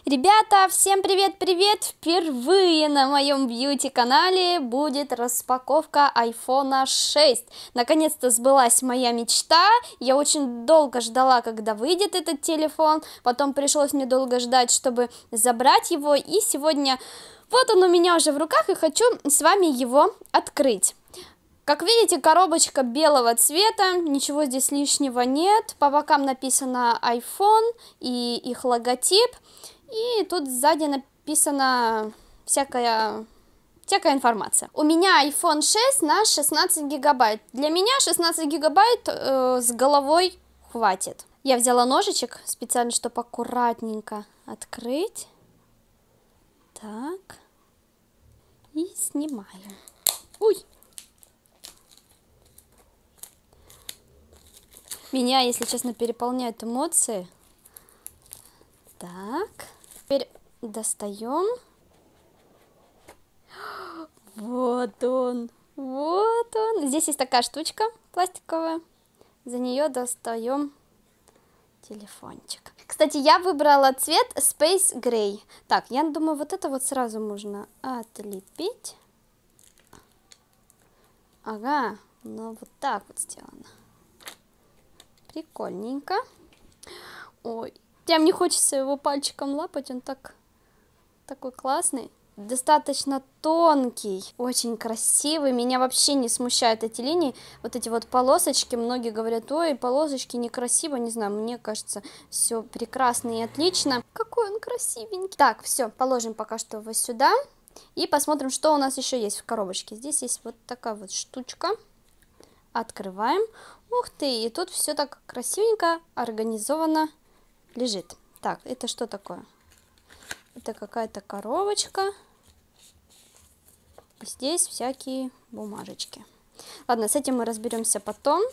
Ребята, всем привет-привет! Впервые на моем бьюти-канале будет распаковка iPhone 6. Наконец-то сбылась моя мечта. Я очень долго ждала, когда выйдет этот телефон. Потом пришлось мне долго ждать, чтобы забрать его. И сегодня вот он у меня уже в руках, и хочу с вами его открыть. Как видите, коробочка белого цвета, ничего здесь лишнего нет. По бокам написано iPhone и их логотип. И тут сзади написана всякая информация. У меня iPhone 6 на 16 гигабайт. Для меня 16 гигабайт с головой хватит. Я взяла ножичек специально, чтобы аккуратненько открыть. Так. И снимаю. Ой! Меня, если честно, переполняют эмоции. Так. Теперь достаем. Вот он. Вот он. Здесь есть такая штучка пластиковая. За нее достаем телефончик. Кстати, я выбрала цвет Space Gray. Так, я думаю, вот это вот сразу можно отлепить. Ага, ну вот так вот сделано. Прикольненько. Ой, прям не хочется его пальчиком лапать, он такой классный. Достаточно тонкий, очень красивый. Меня вообще не смущают эти линии, вот эти вот полосочки. Многие говорят: ой, полосочки некрасиво, не знаю, мне кажется, все прекрасно и отлично. Какой он красивенький. Так, все, положим пока что его сюда и посмотрим, что у нас еще есть в коробочке. Здесь есть вот такая вот штучка. Открываем. Ух ты, и тут все так красивенько, организованно лежит. Так, это что такое? Это какая-то коробочка. Здесь всякие бумажечки. Ладно, с этим мы разберемся потом.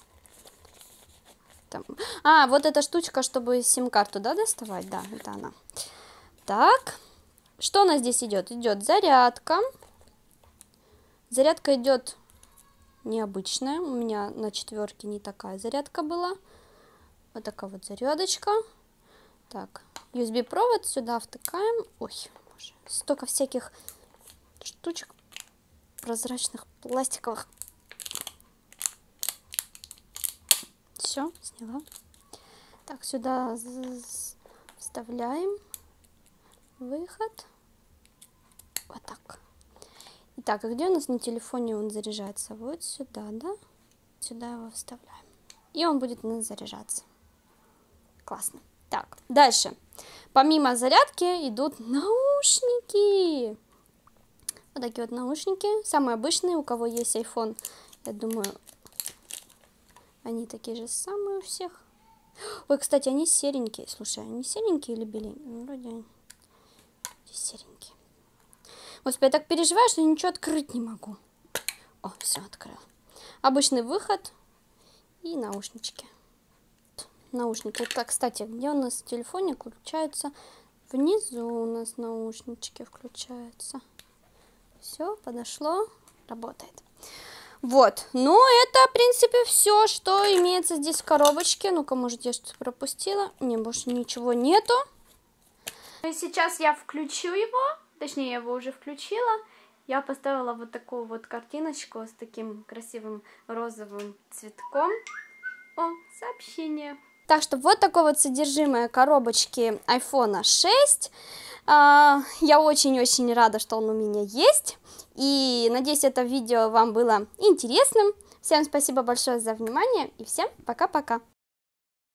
Там. А, вот эта штучка, чтобы сим-карту, да, доставать? Да, это она. Так, что у нас здесь идет? Идет зарядка. Зарядка идет необычная. У меня на 4 не такая зарядка была. Вот такая вот зарядочка. Так, USB-провод сюда втыкаем. Ой, боже, столько всяких штучек прозрачных, пластиковых. Все, сняла. Так, сюда вставляем выход. Вот так. Итак, а где у нас на телефоне он заряжается? Вот сюда, да? Сюда его вставляем. И он будет у нас заряжаться. Классно. Так, дальше. Помимо зарядки идут наушники. Вот такие вот наушники. Самые обычные, у кого есть iPhone. Я думаю, они такие же самые у всех. Ой, кстати, они серенькие. Слушай, они серенькие или беленькие? Вроде они серенькие. Господи, я так переживаю, что я ничего открыть не могу. О, все, открыла. Обычный выход и наушнички. Наушники. Это, кстати, где у нас в телефоне включаются? Внизу у нас наушнички включаются. Все, подошло, работает. Вот, ну это, в принципе, все, что имеется здесь в коробочке. Ну-ка, может, я что-то пропустила? Не, больше ничего нету. И сейчас я включу его, точнее, я его уже включила. Я поставила вот такую вот картиночку с таким красивым розовым цветком. О, сообщение. Так что вот такое вот содержимое коробочки iPhone 6. Я очень-очень рада, что он у меня есть. И надеюсь, это видео вам было интересным. Всем спасибо большое за внимание и всем пока-пока.